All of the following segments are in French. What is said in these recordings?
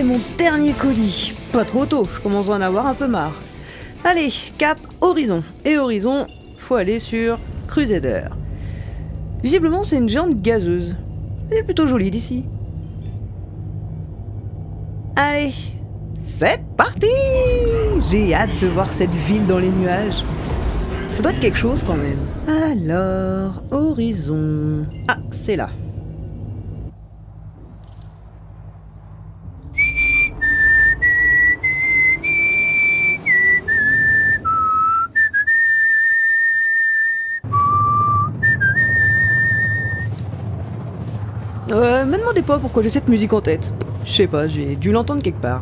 mon dernier colis. Pas trop tôt, je commence à en avoir un peu marre. Allez, cap Horizon. Et Horizon, faut aller sur Crusader. Visiblement, c'est une géante gazeuse. Elle est plutôt jolie d'ici. Allez, c'est parti! J'ai hâte de voir cette ville dans les nuages. Ça doit être quelque chose quand même. Alors, Horizon... Ah, c'est là. Me demandez pas pourquoi j'ai cette musique en tête. Je sais pas, j'ai dû l'entendre quelque part.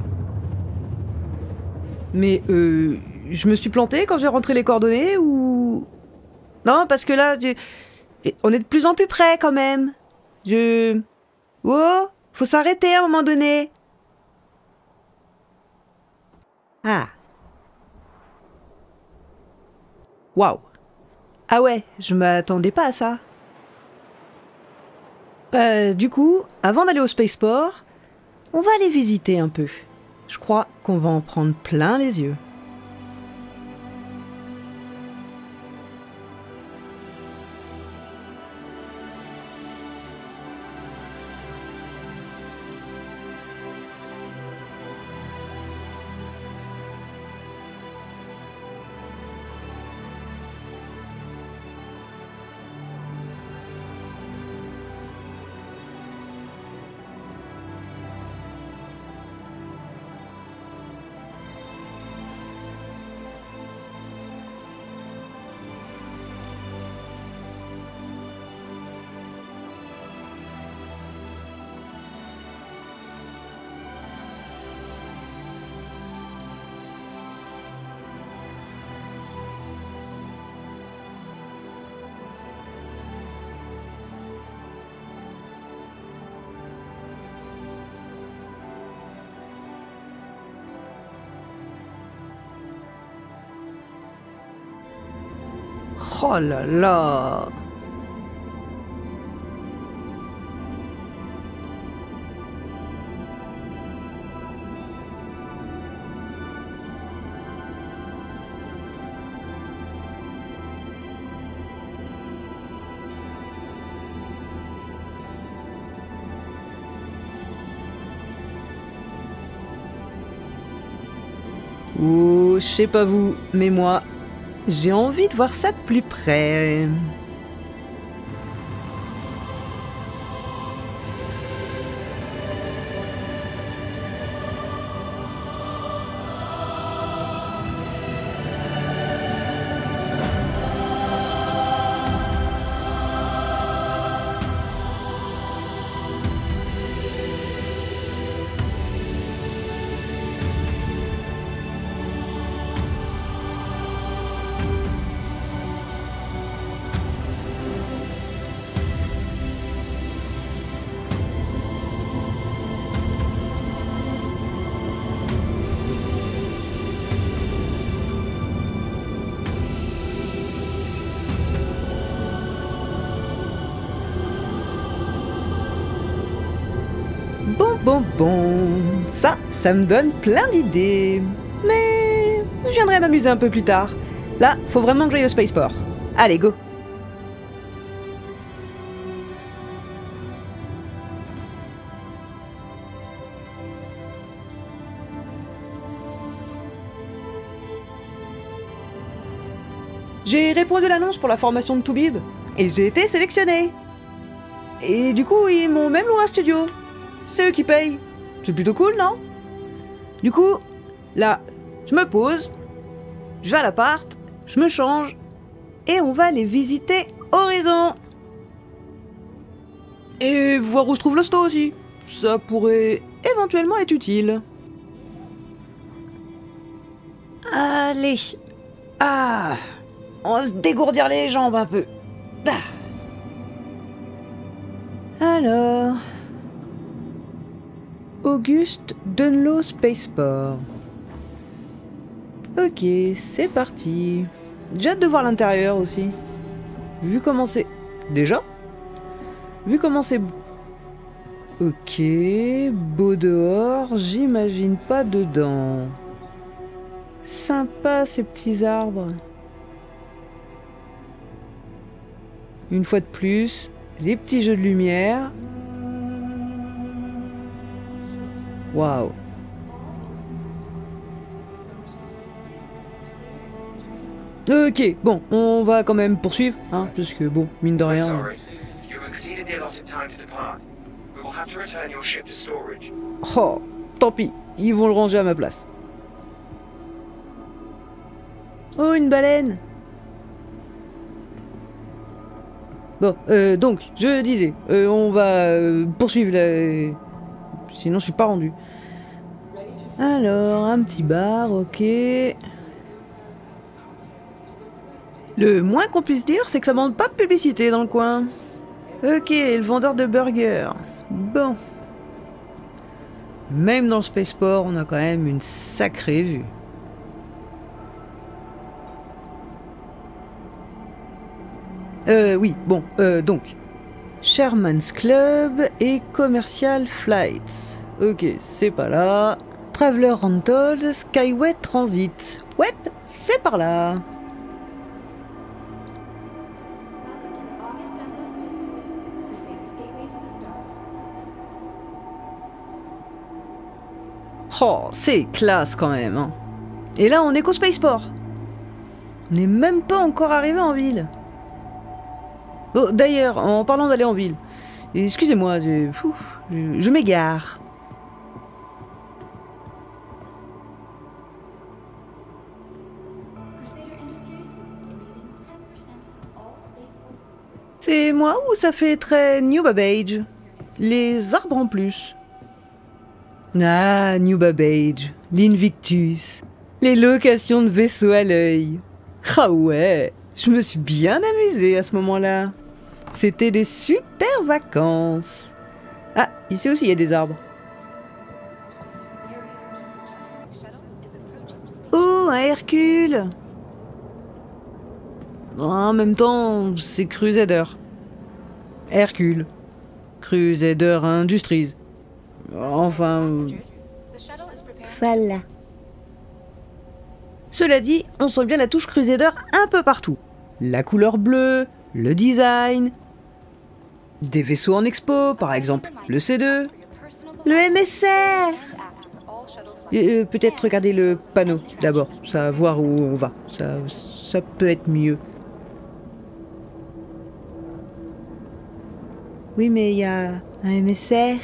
Mais je me suis planté quand j'ai rentré les coordonnées ou... Non, parce que là, on est de plus en plus près quand même. Oh, faut s'arrêter à un moment donné. Ah. Waouh. Ah ouais, je m'attendais pas à ça. Du coup, avant d'aller au spaceport, on va aller visiter un peu. Je crois qu'on va en prendre plein les yeux. Oh là là! Ouh, je sais pas vous, mais moi, j'ai envie de voir ça de plus près. Bon, ça me donne plein d'idées. Mais je viendrai m'amuser un peu plus tard. Là, faut vraiment que j'aille au spaceport. Allez, go! J'ai répondu à l'annonce pour la formation de Toubib et j'ai été sélectionné. Et du coup, ils m'ont même loué un studio. C'est eux qui payent. C'est plutôt cool, non? Du coup, là, je me pose, je vais à l'appart, je me change, et on va aller visiter Horizon. Et voir où se trouve l'hosto aussi. Ça pourrait éventuellement être utile. Allez. Ah. On va se dégourdir les jambes un peu. Ah. Alors... Auguste Dunlo Spaceport. Ok, c'est parti. J'ai hâte de voir l'intérieur aussi. Vu comment c'est... Déjà ? Vu comment c'est... Ok, beau dehors, j'imagine pas dedans. Sympa ces petits arbres. Une fois de plus, les petits jeux de lumière. Waouh. Ok, bon, on va quand même poursuivre, hein, parce que bon, mine de rien... Oh, tant pis, ils vont le ranger à ma place. Oh, une baleine! Bon, donc, je disais, on va poursuivre la... Sinon, je suis pas rendu. Alors, un petit bar, ok... Le moins qu'on puisse dire, c'est que ça manque pas de publicité dans le coin. Ok, le vendeur de burgers. Bon. Même dans le spaceport, on a quand même une sacrée vue. Oui, bon, donc. Sherman's Club et Commercial Flights. Ok, c'est pas là. Traveler Rental, Skyway Transit. Ouais, c'est par là. Oh, c'est classe quand même, hein. Et là, on est qu'au Spaceport. On n'est même pas encore arrivé en ville. Oh, d'ailleurs, en parlant d'aller en ville, excusez-moi, je m'égare. C'est moi ou ça fait très New Babbage? Les arbres en plus. Ah, New Babbage, l'Invictus, les locations de vaisseaux à l'œil. Ah ouais, je me suis bien amusée à ce moment-là. C'était des super vacances. Ah, ici aussi il y a des arbres. Oh, un Hercule! En même temps, c'est Crusader. Hercule. Crusader Industries. Enfin... Voilà. Cela dit, on sent bien la touche Crusader un peu partout. La couleur bleue, le design... Des vaisseaux en expo, par exemple le C2, le MSR. Peut-être regarder le panneau d'abord, savoir où on va. Ça peut être mieux. Oui, mais il y a un MSR.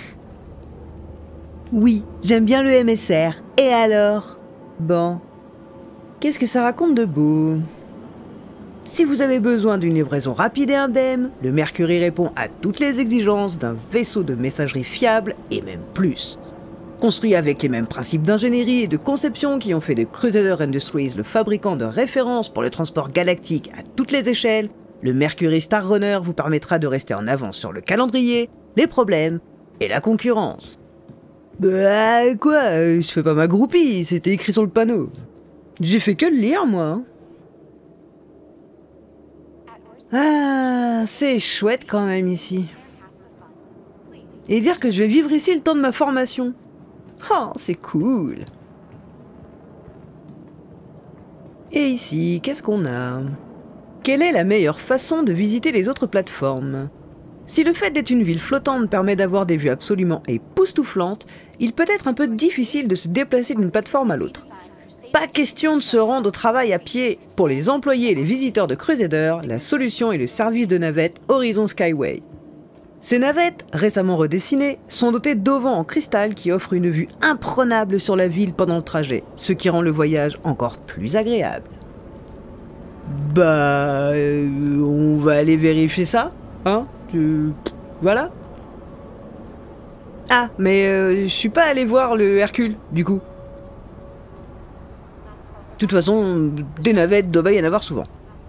Oui, j'aime bien le MSR. Et alors? Bon. Qu'est-ce que ça raconte de beau? Si vous avez besoin d'une livraison rapide et indemne, le Mercury répond à toutes les exigences d'un vaisseau de messagerie fiable et même plus. Construit avec les mêmes principes d'ingénierie et de conception qui ont fait de Crusader Industries le fabricant de référence pour le transport galactique à toutes les échelles, le Mercury Star Runner vous permettra de rester en avance sur le calendrier, les problèmes et la concurrence. Bah quoi, je fais pas ma groupie, c'était écrit sur le panneau. J'ai fait que le lire moi. Hein. Ah, c'est chouette quand même ici. Et dire que je vais vivre ici le temps de ma formation. Oh, c'est cool. Et ici, qu'est-ce qu'on a? Quelle est la meilleure façon de visiter les autres plateformes? Si le fait d'être une ville flottante permet d'avoir des vues absolument époustouflantes, il peut être un peu difficile de se déplacer d'une plateforme à l'autre. Pas question de se rendre au travail à pied. Pour les employés et les visiteurs de Crusader, la solution est le service de navette Horizon Skyway. Ces navettes, récemment redessinées, sont dotées d'auvents en cristal qui offrent une vue imprenable sur la ville pendant le trajet, ce qui rend le voyage encore plus agréable. Bah... on va aller vérifier ça, hein? Voilà. Ah, mais je suis pas allé voir le Hercule, du coup. De toute façon, des navettes doit y en avoir souvent.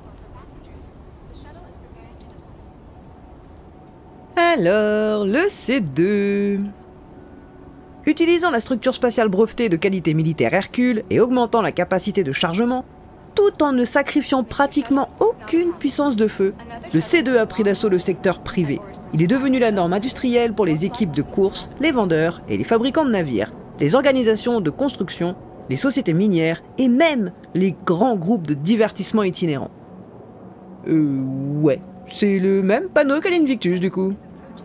Alors, le C2. Utilisant la structure spatiale brevetée de qualité militaire Hercule et augmentant la capacité de chargement, tout en ne sacrifiant pratiquement aucune puissance de feu, le C2 a pris d'assaut le secteur privé. Il est devenu la norme industrielle pour les équipes de course, les vendeurs et les fabricants de navires, les organisations de construction, les sociétés minières et même les grands groupes de divertissement itinérants. Ouais, c'est le même panneau qu'à l'Invictus du coup.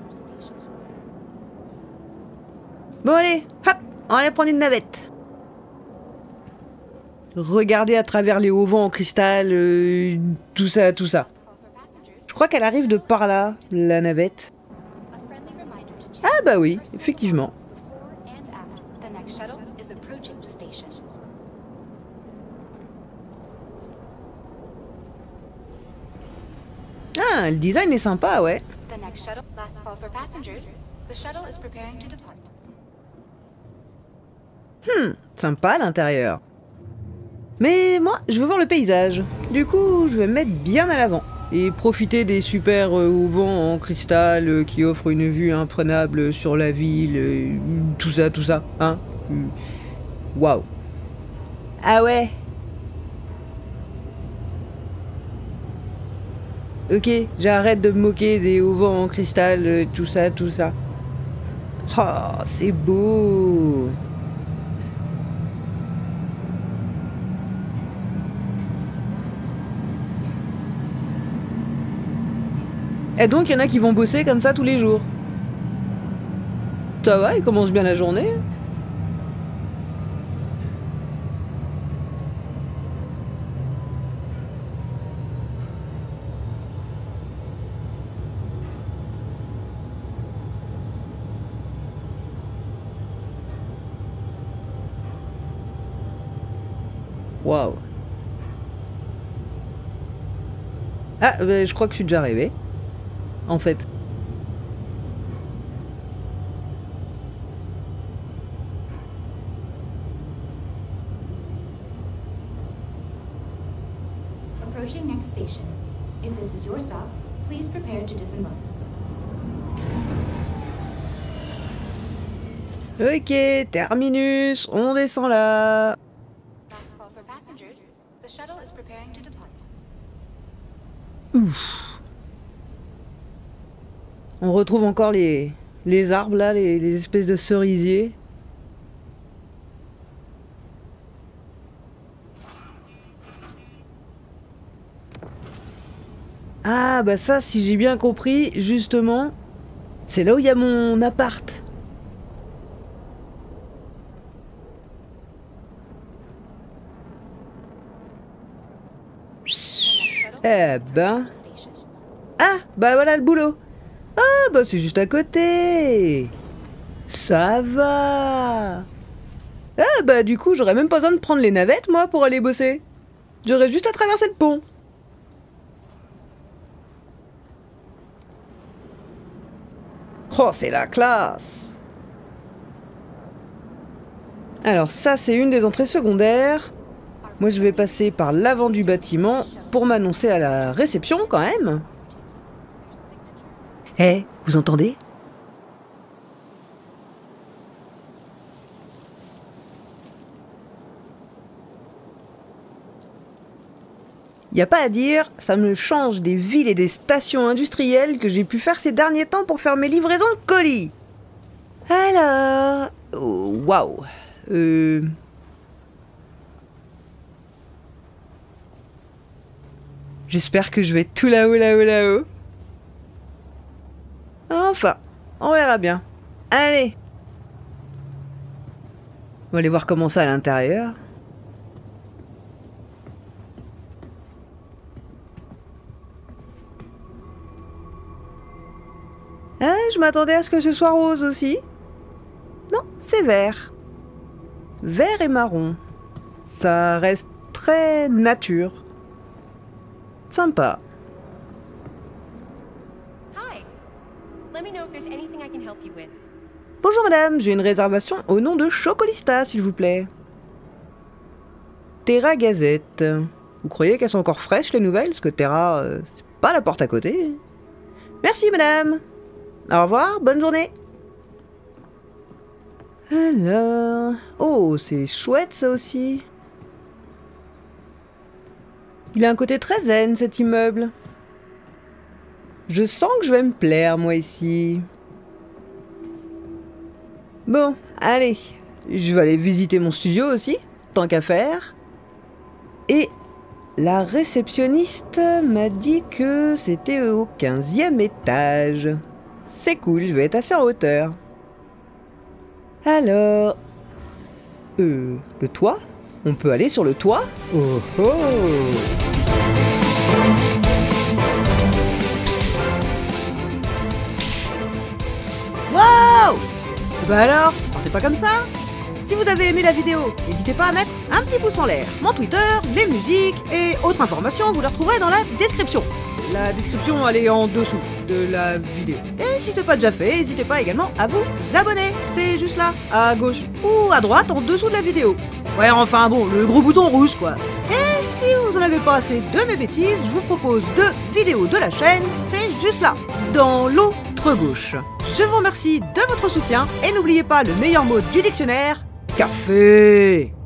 Bon allez, hop, on va aller prendre une navette. Regardez à travers les auvents en cristal, tout ça, tout ça. Je crois qu'elle arrive de par là, la navette. Ah bah oui, effectivement. Ah, le design est sympa, ouais. Sympa à l'intérieur. Mais moi, je veux voir le paysage. Du coup, je vais me mettre bien à l'avant. Et profiter des super auvents en cristal qui offrent une vue imprenable sur la ville. Tout ça, hein. Waouh. Ah ouais. Ok, j'arrête de me moquer des auvents en cristal, tout ça. Oh, c'est beau. Et donc, il y en a qui vont bosser comme ça tous les jours. Ça va, ils commencent bien la journée. Waouh. Ah, bah, je crois que je suis déjà arrivé. En fait. Approaching next station. If this is your stop, please prepare to disembark. Ok, terminus, on descend là. Last call for passengers. The shuttle is preparing to depart. Ouf. On retrouve encore les arbres là, les espèces de cerisiers. Ah bah ça, si j'ai bien compris, justement, c'est là où il y a mon appart. Eh ben... Ah, bah voilà le boulot. Ah, bah c'est juste à côté. Ça va. Ah, bah du coup, j'aurais même pas besoin de prendre les navettes, moi, pour aller bosser. J'aurais juste à traverser le pont. Oh, c'est la classe. Alors ça, c'est une des entrées secondaires. Moi, je vais passer par l'avant du bâtiment pour m'annoncer à la réception, quand même. Eh, vous entendez ? Y a pas à dire, ça me change des villes et des stations industrielles que j'ai pu faire ces derniers temps pour faire mes livraisons de colis. Alors... Oh, waouh. J'espère que je vais être tout là-haut. Enfin, on verra bien. Allez. On va aller voir comment ça à l'intérieur. Ah, je m'attendais à ce que ce soit rose aussi. Non, c'est vert. Vert et marron. Ça reste très nature. Sympa. Bonjour madame, j'ai une réservation au nom de Chocolista, s'il vous plaît. Terra Gazette. Vous croyez qu'elles sont encore fraîches les nouvelles? Parce que Terra, c'est pas la porte à côté. Merci madame. Au revoir, bonne journée. Alors... Oh, c'est chouette ça aussi. Il a un côté très zen, cet immeuble. Je sens que je vais me plaire, moi, ici. Bon, allez. Je vais aller visiter mon studio aussi, tant qu'à faire. Et la réceptionniste m'a dit que c'était au 15e étage. C'est cool, je vais être assez en hauteur. Alors... le toit? On peut aller sur le toit? Oh oh! Psst! Psst! Wow! Bah alors, partez pas comme ça! Si vous avez aimé la vidéo, n'hésitez pas à mettre un petit pouce en l'air. Mon Twitter, les musiques et autres informations, vous les retrouverez dans la description. La description, elle est en dessous de la vidéo. Et si c'est pas déjà fait, n'hésitez pas également à vous abonner. C'est juste là, à gauche ou à droite, en dessous de la vidéo. Ouais, enfin bon, le gros bouton rouge, quoi. Et si vous en avez pas assez de mes bêtises, je vous propose 2 vidéos de la chaîne. C'est juste là, dans l'autre gauche. Je vous remercie de votre soutien et n'oubliez pas le meilleur mot du dictionnaire, café.